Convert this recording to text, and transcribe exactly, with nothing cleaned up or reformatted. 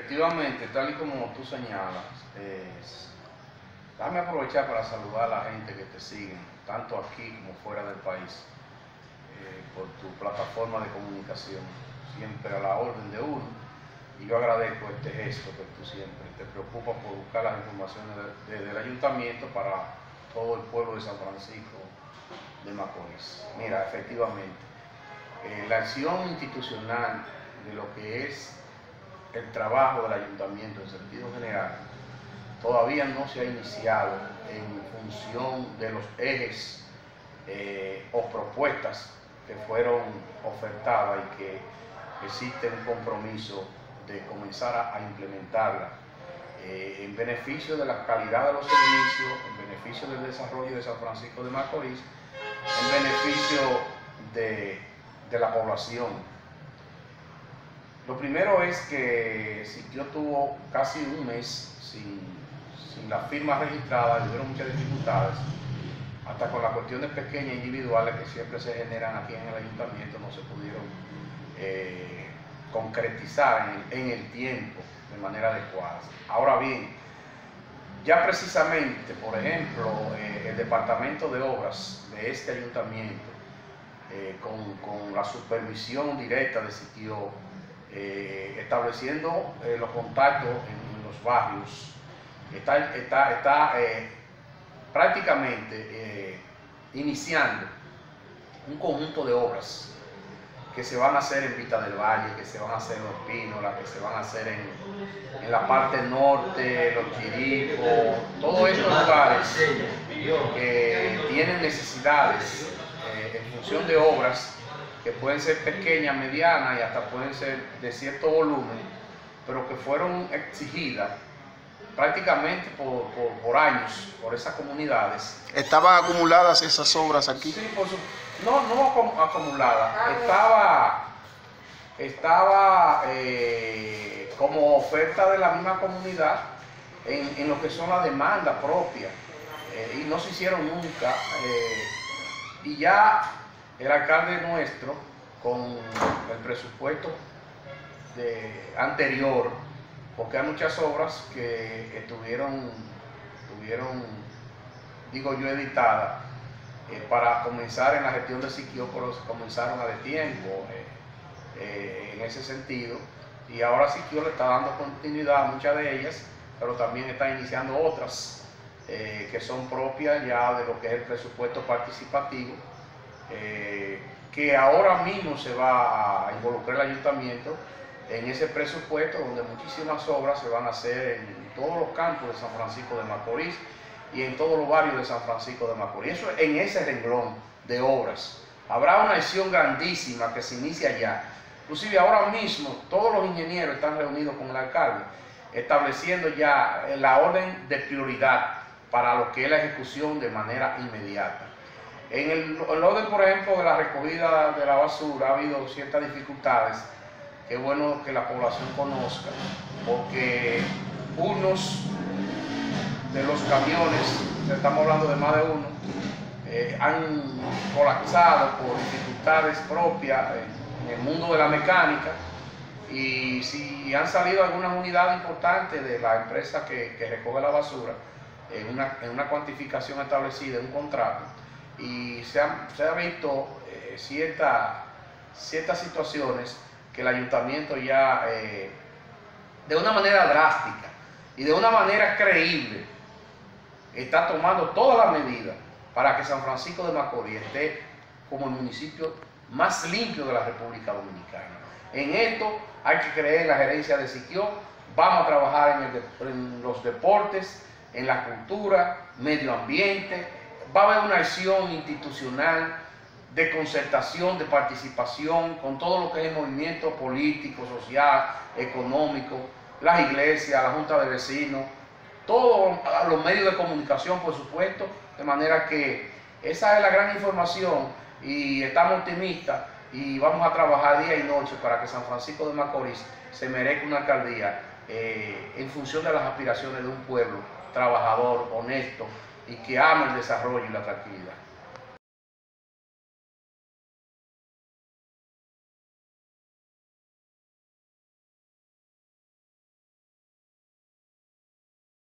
efectivamente, tal y como tú señalas, eh, dame aprovechar para saludar a la gente que te sigue, tanto aquí como fuera del país, eh, por tu plataforma de comunicación, siempre a la orden de uno. Y yo agradezco este gesto que tú siempre te preocupas por buscar las informaciones desde de, de, el ayuntamiento para todo el pueblo de San Francisco de Macorís. Mira, efectivamente, eh, la acción institucional de lo que es el trabajo del ayuntamiento en sentido general todavía no se ha iniciado en función de los ejes eh, o propuestas que fueron ofertadas y que existe un compromiso de comenzar a, a implementarla eh, en beneficio de la calidad de los servicios, en beneficio del desarrollo de San Francisco de Macorís, en beneficio de, de la población. Lo primero es que Siquio tuvo casi un mes sin, sin la firma registrada, y hubieron muchas dificultades, hasta con las cuestiones pequeñas individuales que siempre se generan aquí en el ayuntamiento, no se pudieron eh, concretizar en el, en el tiempo de manera adecuada. Ahora bien, ya precisamente, por ejemplo, eh, el departamento de obras de este ayuntamiento, eh, con, con la supervisión directa de Siquio, eh, estableciendo eh, los contactos en, en los barrios, está, está, está eh, prácticamente eh, iniciando un conjunto de obras que se van a hacer en Vista del Valle, que se van a hacer en Los Pínolas, que se van a hacer en, en la parte norte, Los Chiricos, todos estos lugares que tienen necesidades eh, en función de obras que pueden ser pequeñas, medianas y hasta pueden ser de cierto volumen, pero que fueron exigidas prácticamente por, por, por años por esas comunidades. ¿Estaban acumuladas esas obras aquí? Sí, por su, no, no acumuladas, estaba, estaba eh, como oferta de la misma comunidad en, en lo que son las demandas propias, eh, y no se hicieron nunca, eh, y ya el alcalde nuestro, con el presupuesto de, anterior, porque hay muchas obras que estuvieron, estuvieron digo yo, editadas eh, para comenzar en la gestión de Siquio, pero comenzaron a destiempo eh, eh, en ese sentido, y ahora Siquio le está dando continuidad a muchas de ellas, pero también está iniciando otras eh, que son propias ya de lo que es el presupuesto participativo, eh, que ahora mismo se va a involucrar el ayuntamiento en ese presupuesto, donde muchísimas obras se van a hacer en todos los campos de San Francisco de Macorís y en todos los barrios de San Francisco de Macorís. Eso en ese renglón de obras. Habrá una acción grandísima que se inicia ya. Inclusive ahora mismo todos los ingenieros están reunidos con el alcalde, estableciendo ya la orden de prioridad para lo que es la ejecución de manera inmediata. En el, el orden, por ejemplo, de la recogida de la basura ha habido ciertas dificultades. Qué bueno que la población conozca, porque unos de los camiones, estamos hablando de más de uno, eh, han colapsado por dificultades propias en el mundo de la mecánica, y si han salido algunas unidades importantes de la empresa que, que recoge la basura en una, en una cuantificación establecida en un contrato, y se, han, se ha visto eh, cierta, ciertas situaciones que el ayuntamiento ya eh, de una manera drástica y de una manera creíble está tomando todas las medidas para que San Francisco de Macorís esté como el municipio más limpio de la República Dominicana. En esto hay que creer en la gerencia de Siquio. Vamos a trabajar en, el, en los deportes, en la cultura, medio ambiente. Va a haber una acción institucional de concertación, de participación con todo lo que es el movimiento político, social, económico, las iglesias, la junta de vecinos, todos los medios de comunicación, por supuesto, de manera que esa es la gran información, y estamos optimistas y vamos a trabajar día y noche para que San Francisco de Macorís se merezca una alcaldía eh, en función de las aspiraciones de un pueblo trabajador, honesto y que ama el desarrollo y la tranquilidad.